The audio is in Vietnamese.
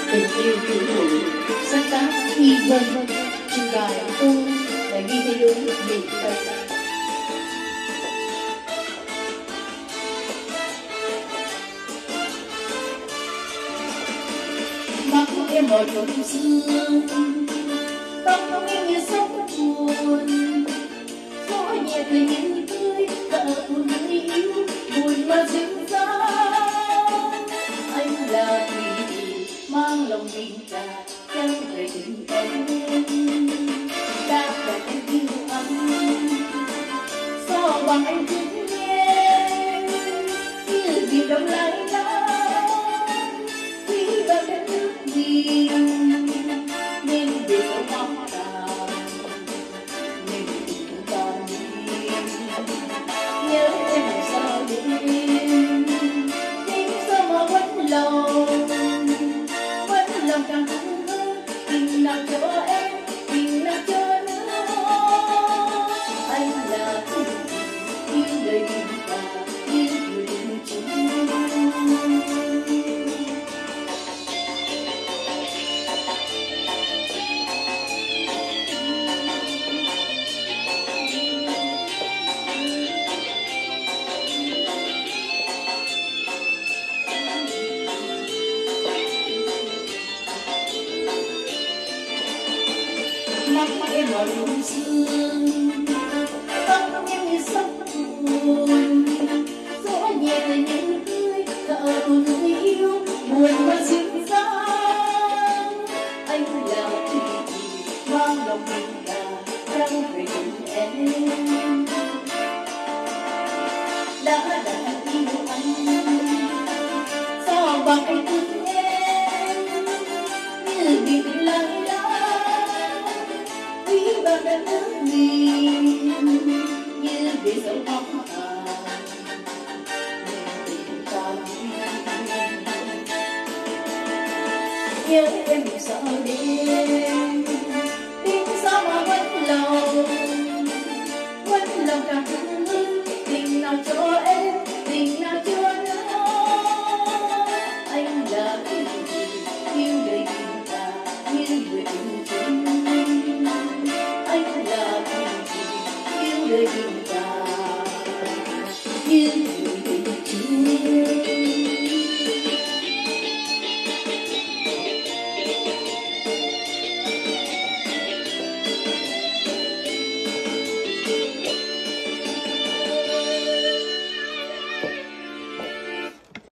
Tình yêu thủy hữu, sáng tác Ri Nguyen, trình bày tôi là ghi thế giới miền Tây. Mắt em mỏi trong sương, tóc em như sóng buồn, gió nhẹ cười nhìn tươi, cờ buồn người yêu, buồn mà dịu dàng. Anh là thủy mang lòng bình cả trao về tình em, đã phải em yêu anh, sao bằng anh thương em như dịp đông lại lá. Quý bao đất nước mình nên để dấu mong tàn, nên tình tàn đêm nhớ em sao đêm, nhưng sao mà vẫn lòng càng hững hờ. Tình nào cho em, tình nào cho nữa, anh là thủy như lời tình ta, như người tình chung. Mắt em mỏi trong sương, tóc em như sóng buồn, gió nhẹ lời nhắn tươi, cờ buồn người yêu, buồn mà dịu dàng. Anh là thủy mang lòng tình cả trao về tình em, đã yêu anh, sao bằng anh thương em như bị lắng lá. Quý bao đất nước mình như để dấu bóng tàn, nên tình ta nhớ em sao đêm, tiếng gió mà vẫn lòng càng